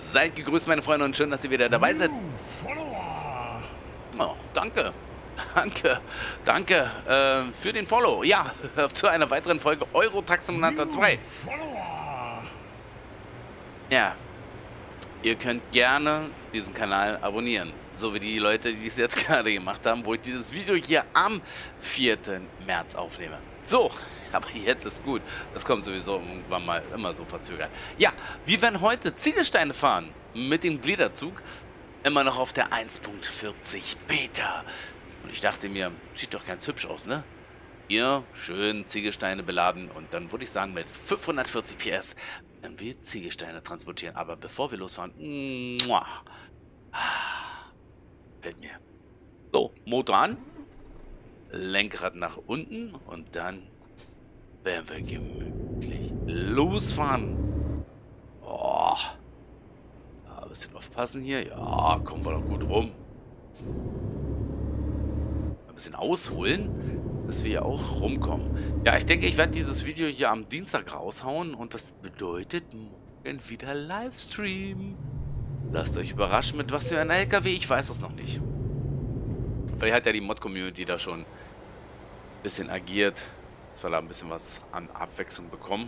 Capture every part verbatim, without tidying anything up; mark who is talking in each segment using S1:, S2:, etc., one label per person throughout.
S1: Seid gegrüßt, meine Freunde, und schön, dass ihr wieder dabei seid. Oh, danke. Danke. Danke äh, für den Follow. Ja, zu einer weiteren Folge Euro Truck Simulator zwei. Ja. Ihr könnt gerne diesen Kanal abonnieren. So wie die Leute, die es jetzt gerade gemacht haben, wo ich dieses Video hier am vierten März aufnehme. So, aber jetzt ist gut. Das kommt sowieso irgendwann mal immer so verzögert. Ja, wir werden heute Ziegelsteine fahren mit dem Gliederzug. Immer noch auf der eins Punkt vierzig Beta. Und ich dachte mir, sieht doch ganz hübsch aus, ne? Hier schön Ziegelsteine beladen und dann würde ich sagen, mit fünfhundertvierzig P S werden wir Ziegelsteine transportieren. Aber bevor wir losfahren, muah, fällt mir. So, Motor an, Lenkrad nach unten und dann werden wir gemütlich losfahren. Oh. Ein bisschen aufpassen hier. Ja, kommen wir doch gut rum. Ein bisschen ausholen, dass wir hier auch rumkommen. Ja, ich denke, ich werde dieses Video hier am Dienstag raushauen und das bedeutet morgen wieder Livestream. Lasst euch überraschen, mit was für ein L K W, ich weiß es noch nicht. Vielleicht hat ja die Mod-Community da schon ein bisschen agiert, dass wir da ein bisschen was an Abwechslung bekommen.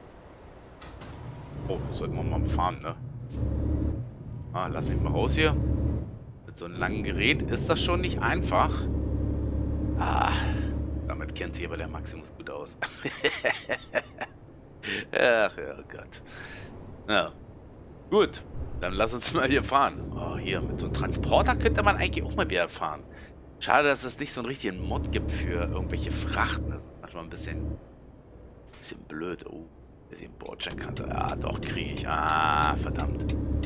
S1: Oh, das sollten wir mal fahren, ne? Ah, lass mich mal raus hier. Mit so einem langen Gerät ist das schon nicht einfach. Ah, damit kennt sich aber der Maximus gut aus. Ach, oh Gott. Ja, gut. Dann lass uns mal hier fahren. Oh, hier, mit so einem Transporter könnte man eigentlich auch mal wieder fahren. Schade, dass es nicht so einen richtigen Mod gibt für irgendwelche Frachten. Das ist manchmal ein bisschen, bisschen blöd. Oh, ist hier ein Bordsteinkante. Ja, doch, kriege ich. Ah, verdammt.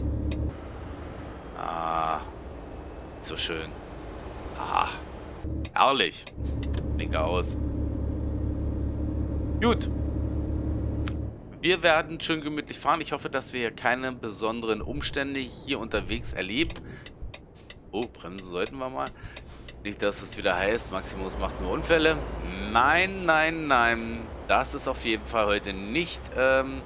S1: Ah, so schön. Ah, herrlich. Blinker aus. Gut. Wir werden schön gemütlich fahren. Ich hoffe, dass wir keine besonderen Umstände hier unterwegs erleben. Oh, bremsen sollten wir mal. Nicht, dass es wieder heißt, Maximus macht nur Unfälle. Nein, nein, nein. Das ist auf jeden Fall heute nicht. Ähm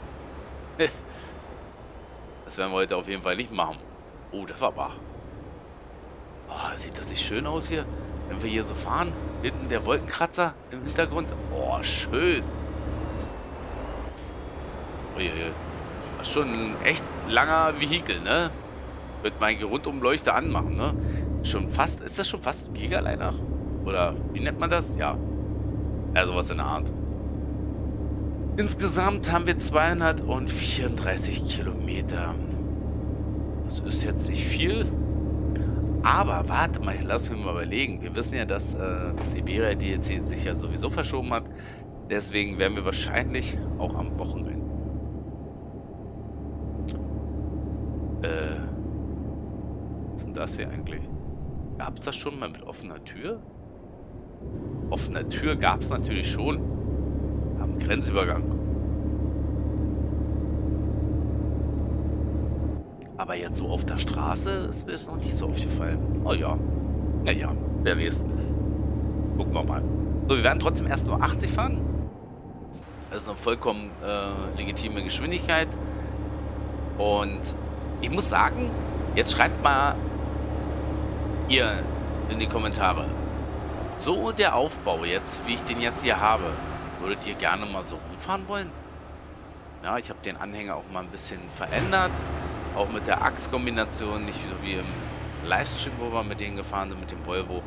S1: das werden wir heute auf jeden Fall nicht machen. Oh, das war wach. Oh, sieht das nicht schön aus hier? Wenn wir hier so fahren. Hinten der Wolkenkratzer im Hintergrund. Oh, schön. Uiuiui. Das ist schon ein echt langer Vehikel, ne? Wird mein Rundumleuchter anmachen, ne? Schon fast, ist das schon fast ein Gigaliner? Oder wie nennt man das? Ja. Ja, sowas in der Art. Insgesamt haben wir zweihundertvierunddreißig Kilometer. Das ist jetzt nicht viel. Aber warte mal, lass mich mal überlegen. Wir wissen ja, dass äh, das Iberia D L C sich ja sowieso verschoben hat. Deswegen werden wir wahrscheinlich auch am Wochenende. Äh. Was ist denn das hier eigentlich? Gab es das schon mal mit offener Tür? Offener Tür gab es natürlich schon. Am Grenzübergang. Aber jetzt so auf der Straße ist mir das noch nicht so aufgefallen. Oh ja. Naja, wer weiß. Gucken wir mal. So, wir werden trotzdem erst nur achtzig fahren. Das ist eine vollkommen äh, legitime Geschwindigkeit. Und ich muss sagen, jetzt schreibt mal ihr in die Kommentare. So der Aufbau jetzt, wie ich den jetzt hier habe. Würdet ihr gerne mal so rumfahren wollen? Ja, ich habe den Anhänger auch mal ein bisschen verändert. Auch mit der Achskombination, nicht so wie im Livestream, wo wir mit denen gefahren sind, mit dem Volvo.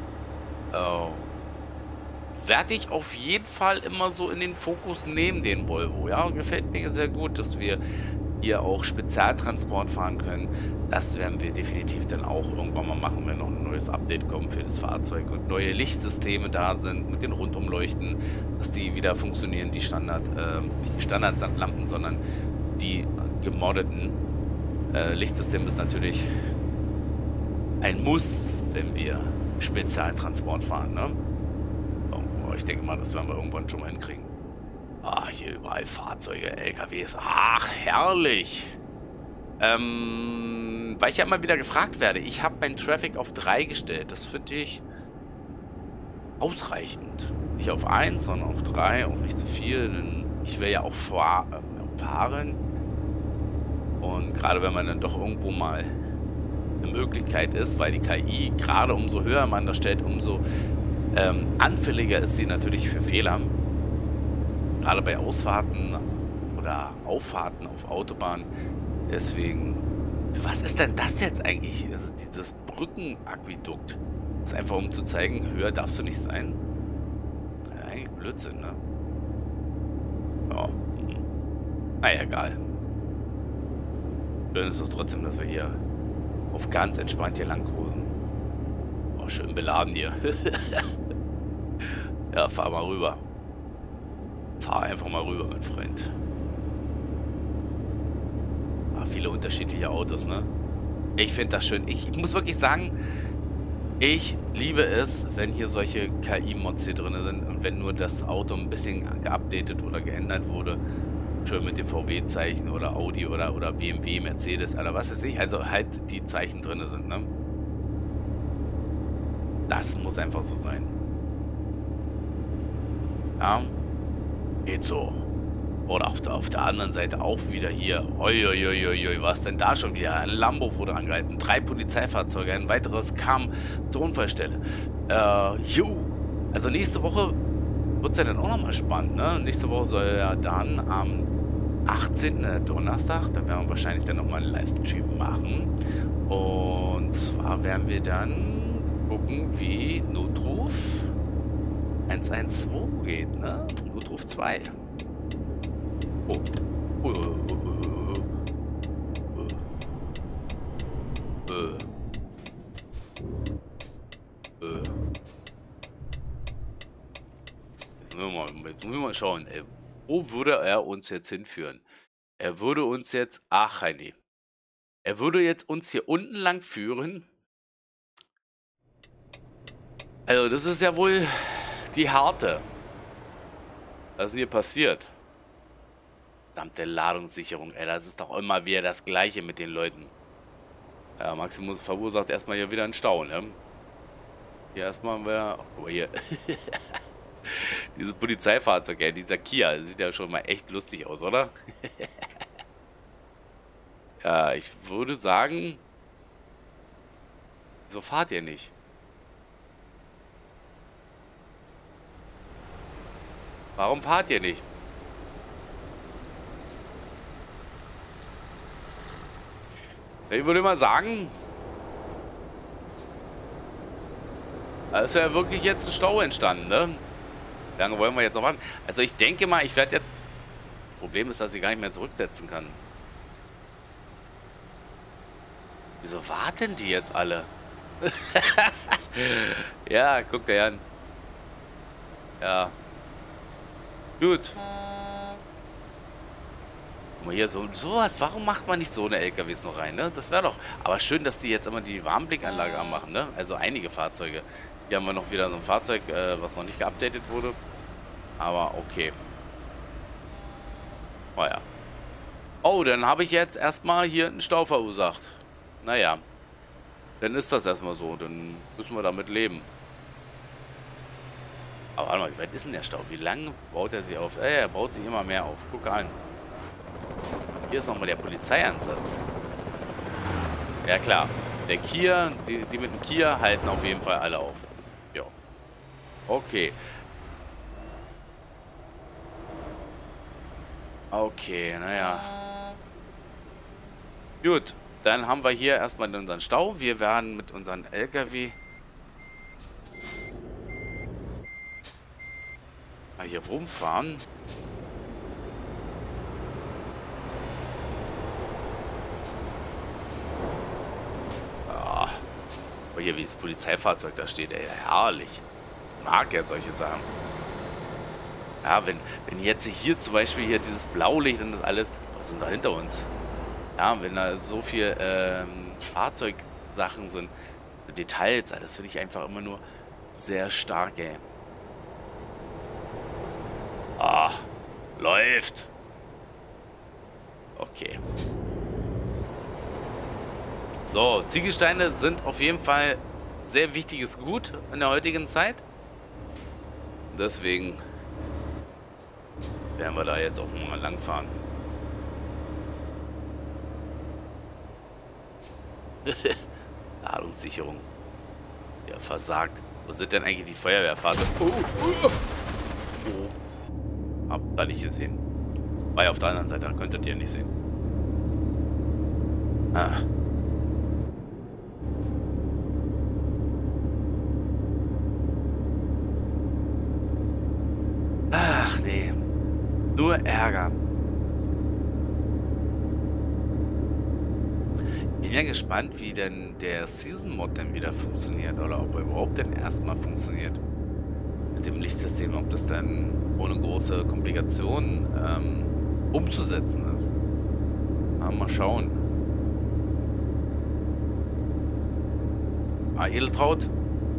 S1: Äh, werde ich auf jeden Fall immer so in den Fokus nehmen, den Volvo. Ja, gefällt mir sehr gut, dass wir hier auch Spezialtransport fahren können. Das werden wir definitiv dann auch irgendwann mal machen, wenn noch ein neues Update kommt für das Fahrzeug und neue Lichtsysteme da sind mit den Rundumleuchten, dass die wieder funktionieren, die Standard, äh, nicht die Standardlampen, sondern die gemoddeten äh, Lichtsysteme ist natürlich ein Muss, wenn wir Spezialtransport fahren, ne? Oh, ich denke mal, das werden wir irgendwann schon mal hinkriegen. Ah, hier überall Fahrzeuge, L K Ws. Ach, herrlich. Ähm, weil ich ja immer wieder gefragt werde. Ich habe mein Traffic auf drei gestellt. Das finde ich ausreichend. Nicht auf eins, sondern auf drei. Auch nicht zu viel. Denn ich will ja auch fahren. Und gerade wenn man dann doch irgendwo mal eine Möglichkeit ist, weil die K I, gerade umso höher man das stellt, umso ähm, anfälliger ist sie natürlich für Fehler. Gerade bei Ausfahrten oder Auffahrten auf Autobahnen. Deswegen, was ist denn das jetzt eigentlich? Das ist dieses Brückenaquädukt. Das ist einfach, um zu zeigen, höher darfst du nicht sein. Ja, eigentlich Blödsinn, ne? Ja. Naja, egal. Schön ist es trotzdem, dass wir hier auf ganz entspannt hier lang cruisen. Oh, schön beladen hier. Ja, fahr mal rüber. Fahr einfach mal rüber, mein Freund. Ah, viele unterschiedliche Autos, ne? Ich finde das schön. Ich, ich muss wirklich sagen, ich liebe es, wenn hier solche K I-Mods hier drin sind und wenn nur das Auto ein bisschen geupdatet oder geändert wurde. Schön mit dem V W-Zeichen oder Audi oder, oder B M W, Mercedes oder was weiß ich. Also halt die Zeichen drin sind, ne? Das muss einfach so sein. Ja. Geht so. Oder auf der, auf der anderen Seite auch wieder hier. Uiuiuiui, was denn da schon wieder? Ein Lambo wurde angehalten. Drei Polizeifahrzeuge. Ein weiteres kam zur Unfallstelle. Äh, ju. Also nächste Woche wird es ja dann auch nochmal spannend, ne? Nächste Woche soll ja dann am achtzehnten Donnerstag, da werden wir wahrscheinlich dann nochmal einen Livestream machen. Und zwar werden wir dann gucken, wie Notruf eins eins zwei geht, ne? Notruf zwei. Oh. Oh, oh, oh, oh, oh. Äh. Äh. Jetzt müssen wir mal, jetzt müssen wir mal schauen, ey. Wo würde er uns jetzt hinführen? Er würde uns jetzt... Ach, Heini. Er würde jetzt uns hier unten lang führen. Also, das ist ja wohl die Harte. Was ist denn hier passiert? Verdammte Ladungssicherung, ey. Das ist doch immer wieder das Gleiche mit den Leuten. Ja, Maximus verursacht erstmal hier wieder einen Stau, ne? Hier erstmal wieder... Oh, hier... Dieses Polizeifahrzeug, ja, dieser Kia, das sieht ja schon mal echt lustig aus, oder? Ja, ich würde sagen... Wieso fahrt ihr nicht? Warum fahrt ihr nicht? Ich würde mal sagen... Da ist ja wirklich jetzt ein Stau entstanden, ne? Wie lange wollen wir jetzt noch warten? Also ich denke mal, ich werde jetzt... Das Problem ist, dass ich gar nicht mehr zurücksetzen kann. Wieso warten die jetzt alle? Ja, guck dir an. Ja. Gut. Guck mal hier, so sowas. Warum macht man nicht so eine L K Ws noch rein, ne? Das wäre doch... Aber schön, dass die jetzt immer die Warnblickanlage anmachen, ne? Also einige Fahrzeuge. Hier haben wir noch wieder so ein Fahrzeug, äh, was noch nicht geupdatet wurde. Aber okay. Oh ja. Oh, dann habe ich jetzt erstmal hier einen Stau verursacht. Naja. Dann ist das erstmal so. Dann müssen wir damit leben. Aber warte mal, wie weit ist denn der Stau? Wie lange baut er sich auf? Äh, er baut sich immer mehr auf. Guck an. Hier ist nochmal der Polizeieinsatz. Ja klar. Der Kia, die, die mit dem Kia halten auf jeden Fall alle auf. Ja. Okay. Okay, naja. Gut, dann haben wir hier erstmal unseren Stau. Wir werden mit unseren L K W mal hier rumfahren. Ah, aber hier, wie das Polizeifahrzeug da steht, ey, herrlich. Mag ja solche Sachen. Ja, wenn, wenn jetzt hier zum Beispiel hier dieses Blaulicht und das alles, was sind da hinter uns? Ja, wenn da so viel ähm, Fahrzeugsachen sind, Details, das finde ich einfach immer nur sehr stark, ey. Ah, läuft. Okay. So, Ziegelsteine sind auf jeden Fall sehr wichtiges Gut in der heutigen Zeit. Deswegen werden wir da jetzt auch mal langfahren. Ladungssicherung. Ja, versagt. Wo sind denn eigentlich die Feuerwehrfahrzeuge? Oh, oh, oh. Hab da nicht gesehen. War ja auf der anderen Seite, da könntet ihr nicht sehen. Ah. Ach nee. Nur Ärger. Ich bin ja gespannt, wie denn der Season-Mod denn wieder funktioniert. Oder ob er überhaupt denn erstmal funktioniert. Mit dem Lichtsystem, ob das dann ohne große Komplikationen ähm, umzusetzen ist. Ja, mal schauen. Ah, Edeltraut.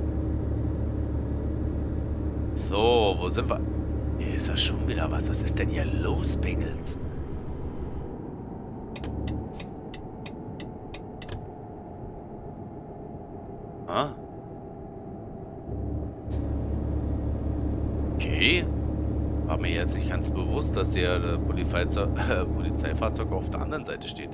S1: So, wo sind wir? Hier ist ja schon wieder was. Was ist denn hier los, Bengels? Ah. Okay. War mir jetzt nicht ganz bewusst, dass hier der Polizeifahrzeug, äh, Polizeifahrzeug auf der anderen Seite steht.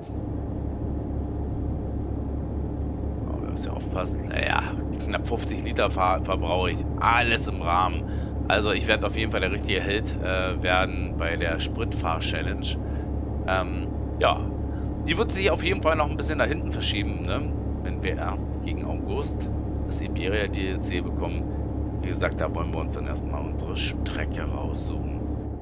S1: Aber wir müssen ja aufpassen. Naja, knapp fünfzig Liter ver verbrauche ich. Alles im Rahmen. Also ich werde auf jeden Fall der richtige Held äh, werden bei der Spritfahr-Challenge. Ähm, ja. Die wird sich auf jeden Fall noch ein bisschen nach hinten verschieben, ne? Wenn wir erst gegen August das Iberia-D L C bekommen. Wie gesagt, da wollen wir uns dann erstmal unsere Strecke raussuchen.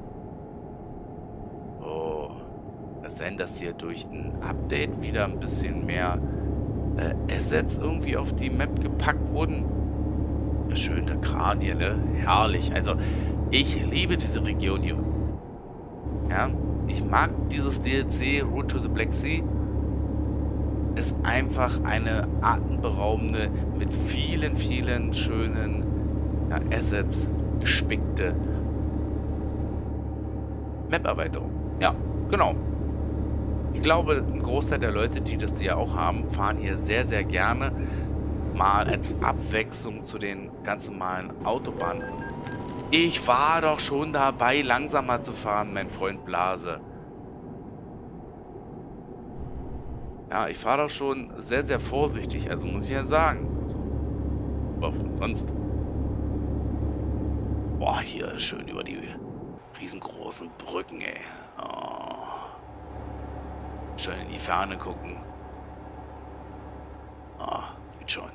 S1: Oh. Es sei denn, dass hier durch ein Update wieder ein bisschen mehr äh, Assets irgendwie auf die Map gepackt wurden. Ja, schön, der Kran hier, ne? Herrlich. Also, ich liebe diese Region hier. Ja, ich mag dieses D L C Route to the Black Sea. Ist einfach eine atemberaubende, mit vielen, vielen schönen ja, Assets gespickte Map-Erweiterung. Ja, genau. Ich glaube, ein Großteil der Leute, die das ja auch haben, fahren hier sehr, sehr gerne mal als Abwechslung zu den ganz normalen Autobahnen. Ich war doch schon dabei, langsamer zu fahren, mein Freund Blase. Ja, ich fahre doch schon sehr, sehr vorsichtig, also muss ich ja sagen. Also, aber sonst. Boah, hier schön über die riesengroßen Brücken, ey. Oh. Schön in die Ferne gucken. Oh, geht schon.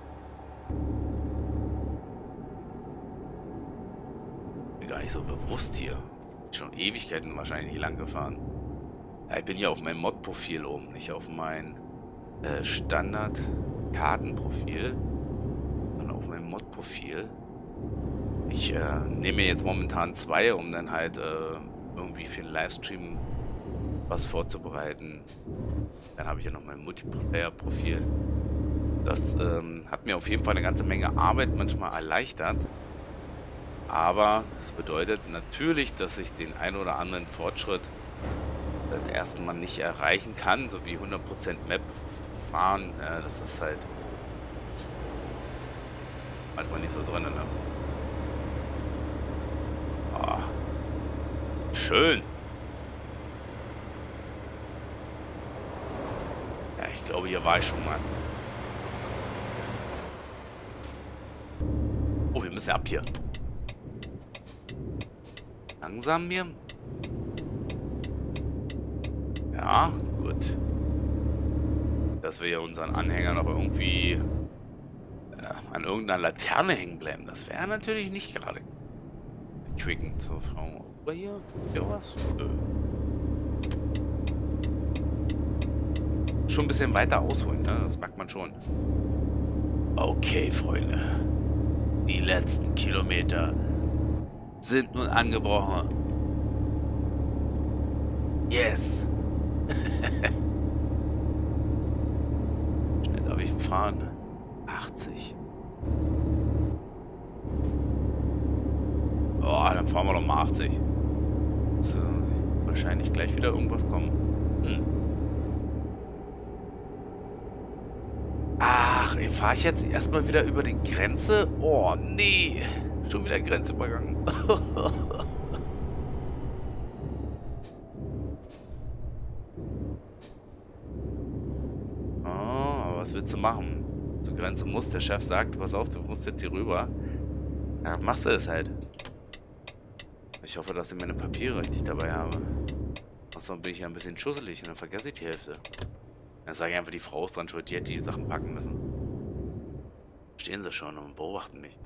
S1: Bin gar nicht so bewusst hier. Schon Ewigkeiten wahrscheinlich nicht lang gefahren. Ja, ich bin hier auf meinem Mod-Profil oben, nicht auf mein äh, Standard-Kartenprofil, sondern auf meinem Mod-Profil. Ich äh, nehme mir jetzt momentan zwei, um dann halt äh, irgendwie für den Livestream was vorzubereiten. Dann habe ich ja noch mein Multiplayer-Profil. Das ähm, hat mir auf jeden Fall eine ganze Menge Arbeit manchmal erleichtert. Aber es bedeutet natürlich, dass ich den ein oder anderen Fortschritt das erstmal nicht erreichen kann, so wie hundert Prozent Map fahren. Ja, das ist halt manchmal nicht so drin. Ne? Oh. Schön. Ja, ich glaube, hier war ich schon mal. Oh, wir müssen ab hier. Langsam hier. Ja, gut. Dass wir hier unseren Anhänger noch irgendwie äh, an irgendeiner Laterne hängen bleiben. Das wäre natürlich nicht gerade quickend zu fragen. Aber hier, hier was? Nö. Schon ein bisschen weiter ausholen, ne? Das merkt man schon. Okay, Freunde. Die letzten Kilometer sind nun angebrochen. Yes. Schnell darf ich fahren. achtzig. Oh, dann fahren wir doch mal achtzig. So, wahrscheinlich gleich wieder irgendwas kommen. Hm. Ach, fahre ich jetzt erstmal wieder über die Grenze? Oh, nee. Schon wieder Grenzübergang. was willst du machen? Zur Grenze muss, der Chef sagt, pass auf, du musst jetzt hier rüber. Ja, machst du das halt. Ich hoffe, dass ich meine Papiere richtig dabei habe. Ansonsten bin ich ja ein bisschen schusselig und dann vergesse ich die Hälfte. Dann sage ich einfach, die Frau ist dran schuld, die hätte die Sachen packen müssen. Stehen sie schon und beobachten mich.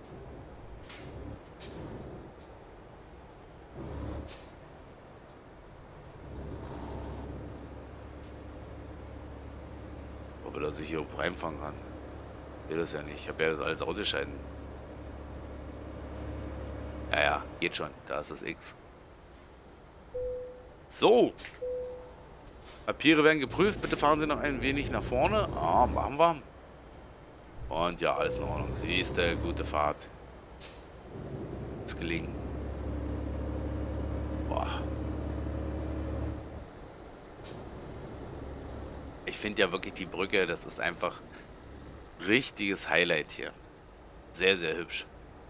S1: Aber dass ich hier oben reinfahren kann. Ich will das ja nicht. Ich habe ja das alles ausgeschalten. Ja, ja, geht schon. Da ist das X. So. Papiere werden geprüft. Bitte fahren Sie noch ein wenig nach vorne. Ah, machen wir. Und ja, alles in Ordnung. Siehste, gute Fahrt. Ist gelingen. Boah. Ich finde ja wirklich die Brücke, das ist einfach richtiges Highlight hier. Sehr, sehr hübsch.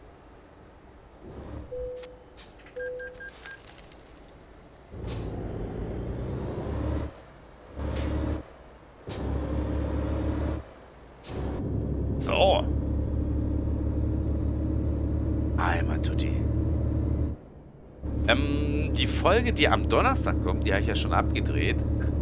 S1: So. Einmal Tutti. Ähm, die Folge, die am Donnerstag kommt, die habe ich ja schon abgedreht.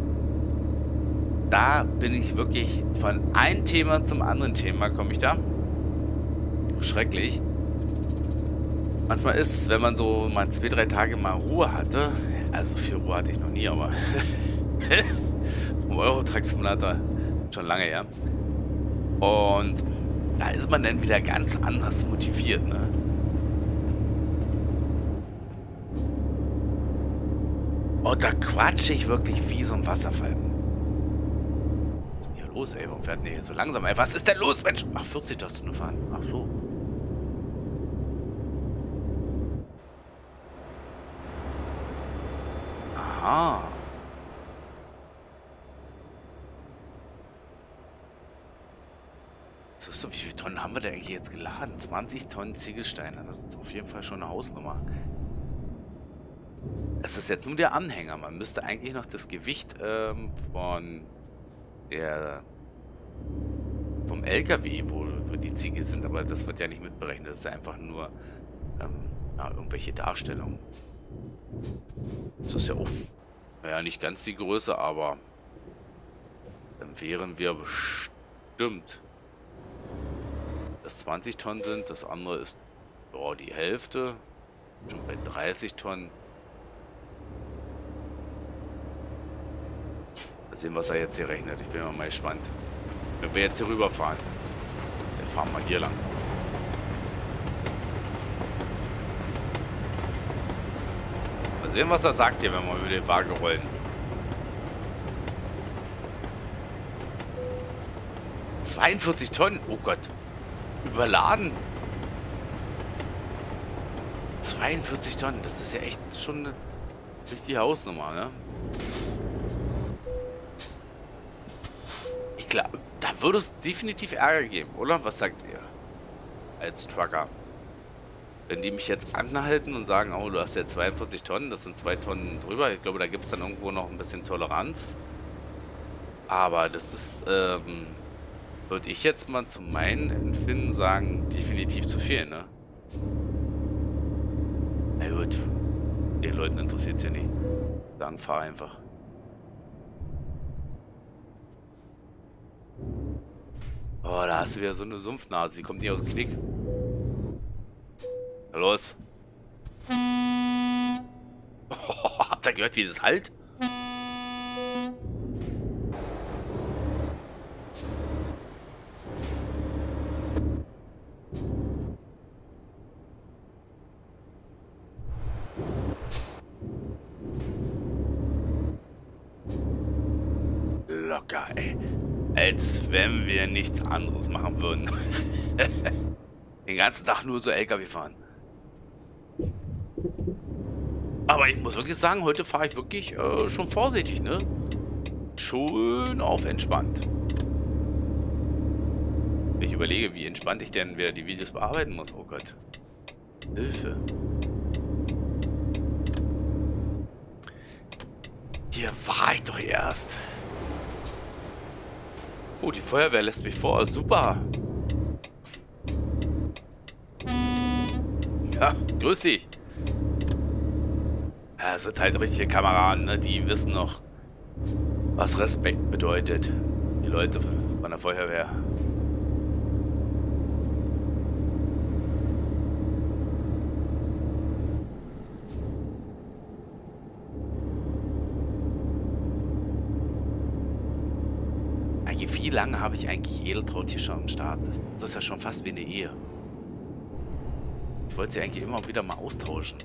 S1: Da bin ich wirklich von einem Thema zum anderen Thema, komme ich da. Schrecklich. Manchmal ist, wenn man so mal zwei, drei Tage mal Ruhe hatte, also viel Ruhe hatte ich noch nie, aber vom Euro-Truck-Simulator schon lange her. Und da ist man dann wieder ganz anders motiviert, ne? Und da quatsche ich wirklich wie so ein Wasserfall. Was ist denn hier los, ey? Warum fährt denn hier so langsam? Ey, was ist denn los, Mensch? Ach, vierzig darfst du nur fahren. Ach so. Aha. Das ist so, wie viele Tonnen haben wir denn eigentlich jetzt geladen? zwanzig Tonnen Ziegelsteine. Das ist auf jeden Fall schon eine Hausnummer. Es ist jetzt nur der Anhänger. Man müsste eigentlich noch das Gewicht ähm, von der vom L K W, wo, wo die Ziegel sind, aber das wird ja nicht mitberechnet. Das ist ja einfach nur ähm, ja, irgendwelche Darstellungen. Das ist ja auch, naja, nicht ganz die Größe, aber dann wären wir bestimmt, dass zwanzig Tonnen sind. Das andere ist oh, die Hälfte. Schon bei dreißig Tonnen. Mal sehen, was er jetzt hier rechnet. Ich bin mal gespannt. Wenn wir jetzt hier rüberfahren. Wir fahren mal hier lang. Mal sehen, was er sagt hier, wenn wir über den Wagen rollen. zweiundvierzig Tonnen? Oh Gott. Überladen. zweiundvierzig Tonnen. Das ist ja echt schon eine richtige Hausnummer, ne? Ich glaube, da würde es definitiv Ärger geben, oder? Was sagt ihr? Als Trucker. Wenn die mich jetzt anhalten und sagen, oh, du hast ja zweiundvierzig Tonnen, das sind zwei Tonnen drüber. Ich glaube, da gibt es dann irgendwo noch ein bisschen Toleranz. Aber das ist, ähm, würde ich jetzt mal zu meinem Empfinden sagen, definitiv zu viel, ne? Na gut. Den Leuten interessiert es ja nicht. Sagen, fahr einfach. Oh, da hast du wieder so eine Sumpfnase. Die kommt nicht aus dem Knick. Na los. Oh, habt ihr gehört, wie das halt? Locker, ey. Als wenn wir nichts anderes machen würden. Den ganzen Tag nur so L K W fahren. Aber ich muss wirklich sagen, heute fahre ich wirklich äh, schon vorsichtig, ne? Schön auf entspannt. Ich überlege, wie entspannt ich denn wieder die Videos bearbeiten muss. Oh Gott. Hilfe. Hier war ich doch erst. Oh, die Feuerwehr lässt mich vor. Super. Ja, grüß dich. Ja, das sind halt richtige Kameraden, ne? Die wissen noch, was Respekt bedeutet. Die Leute von der Feuerwehr. Wie lange habe ich eigentlich Edeltraut hier schon am Start? Das ist ja schon fast wie eine Ehe. Ich wollte sie eigentlich immer wieder mal austauschen.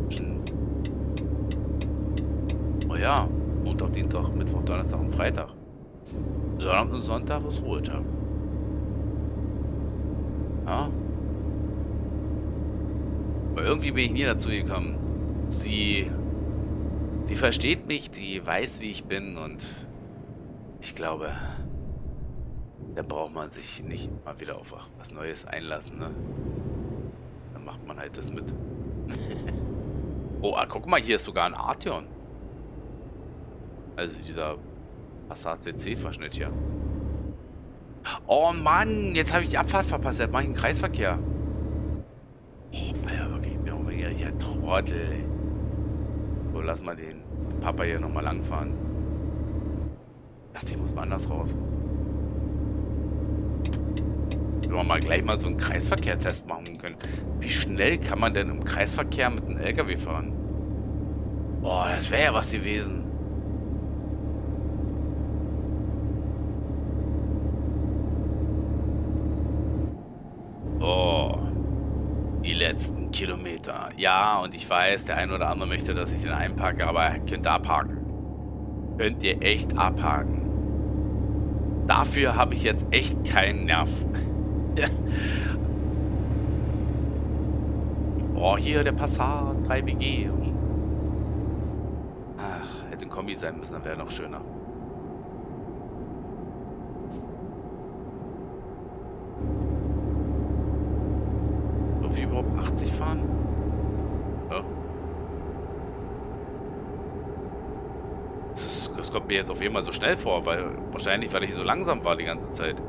S1: Oh ja, Montag, Dienstag, Mittwoch, Donnerstag und Freitag. Sonntag und Sonntag ist Ruhetag. Ja. Aber irgendwie bin ich nie dazu gekommen. Sie... Sie versteht mich, sie weiß, wie ich bin und ich glaube... Da braucht man sich nicht mal wieder auf was Neues einlassen, ne? Dann macht man halt das mit. Oh, ah, guck mal, hier ist sogar ein Arteon. Also dieser Passat C C-Verschnitt hier. Oh Mann, jetzt habe ich die Abfahrt verpasst. Jetzt mache ich einen Kreisverkehr. Oh, Alter, wirklich, ich bin auch wieder ja Trottel. So, lass mal den Papa hier nochmal langfahren. Ich dachte, ich muss mal anders raus. Wenn wir mal gleich mal so einen Kreisverkehr-Test machen können. Wie schnell kann man denn im Kreisverkehr mit einem L K W fahren? Boah, das wäre ja was gewesen. Oh, die letzten Kilometer. Ja, und ich weiß, der eine oder andere möchte, dass ich den einparke, aber könnt ihr abhaken. Könnt ihr echt abhaken. Dafür habe ich jetzt echt keinen Nerv. Ja. Oh, hier der Passat drei B G. Ach, hätte ein Kombi sein müssen, dann wäre noch schöner. Darf ich überhaupt achtzig fahren? Ja. Das, das kommt mir jetzt auf jeden Fall so schnell vor, weil wahrscheinlich, weil ich so langsam war die ganze Zeit.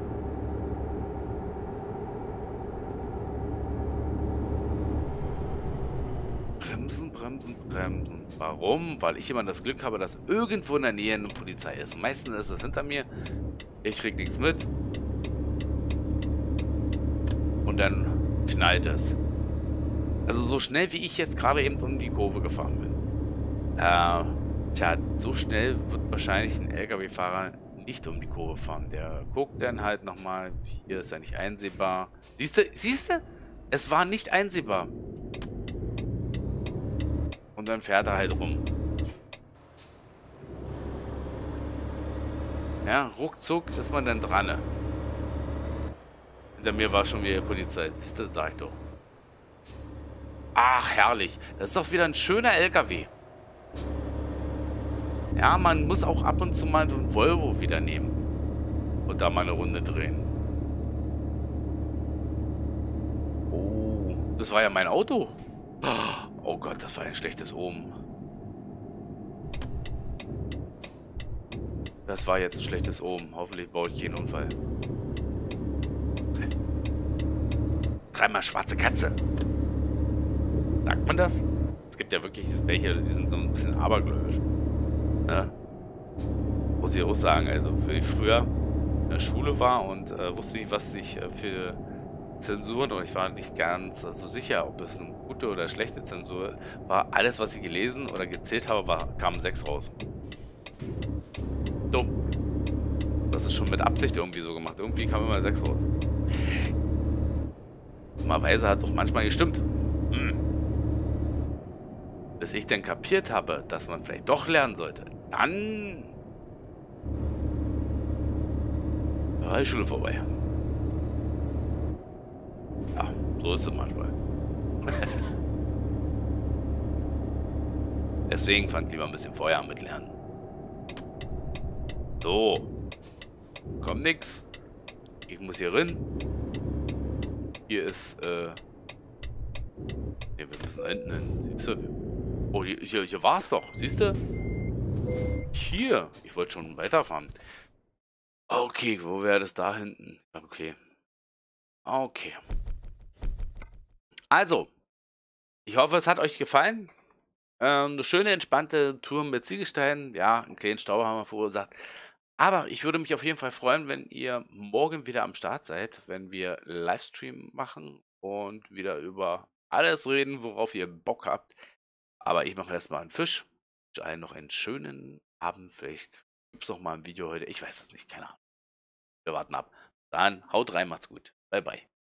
S1: Bremsen, bremsen, bremsen. Warum? Weil ich immer das Glück habe, dass irgendwo in der Nähe eine Polizei ist. Meistens ist es hinter mir. Ich krieg nichts mit. Und dann knallt es. Also so schnell, wie ich jetzt gerade eben um die Kurve gefahren bin. Äh, tja, so schnell wird wahrscheinlich ein L K W-Fahrer nicht um die Kurve fahren. Der guckt dann halt nochmal. Hier ist er nicht einsehbar. Siehst du? Siehst du? Es war nicht einsehbar. Und dann fährt er halt rum. Ja, ruckzuck ist man dann dran. Hinter mir war schon wieder die Polizei. Siehst du, sag ich doch. Ach, herrlich. Das ist doch wieder ein schöner L K W. Ja, man muss auch ab und zu mal so ein Volvo wieder nehmen. Und da mal eine Runde drehen. Oh, das war ja mein Auto. Oh Gott, das war ein schlechtes Omen. Das war jetzt ein schlechtes Omen. Hoffentlich baue ich keinen Unfall. Dreimal schwarze Katze. Sagt man das? Es gibt ja wirklich welche, die sind so ein bisschen abergläubisch. Ja. Muss ich auch sagen, also für die früher in der Schule war und äh, wusste nicht, was ich äh, für Zensuren, und ich war nicht ganz äh, so sicher, ob es eine gute oder schlechte Zensur war. Alles, was ich gelesen oder gezählt habe, war, kam sechs raus. Dumm. Das ist schon mit Absicht irgendwie so gemacht. Irgendwie kam immer sechs raus. Dummerweise hat es auch manchmal gestimmt. Hm. Bis ich dann kapiert habe, dass man vielleicht doch lernen sollte. Dann war die Schule vorbei. Ja, so ist es manchmal. Deswegen fand ich lieber ein bisschen Feuer mit lernen. So. Kommt nix. Ich muss hier rein. Hier ist, äh... Hier, wir müssen da hinten hin. Siehst du? Oh, hier, hier, hier war es doch. Siehst du? Hier. Ich wollte schon weiterfahren. Okay, wo wäre das da hinten? Okay. Okay. Also, ich hoffe, es hat euch gefallen. Ähm, 'ne schöne, entspannte Tour mit Ziegelsteinen. Ja, 'n kleinen Stau haben wir verursacht. Aber ich würde mich auf jeden Fall freuen, wenn ihr morgen wieder am Start seid, wenn wir Livestream machen und wieder über alles reden, worauf ihr Bock habt. Aber ich mache erst mal 'n Fisch. Wünsche allen noch einen schönen Abend. Vielleicht gibt's noch mal 'n Video heute. Ich weiß es nicht, keine Ahnung. Wir warten ab. Dann haut rein, macht's gut. Bye, bye.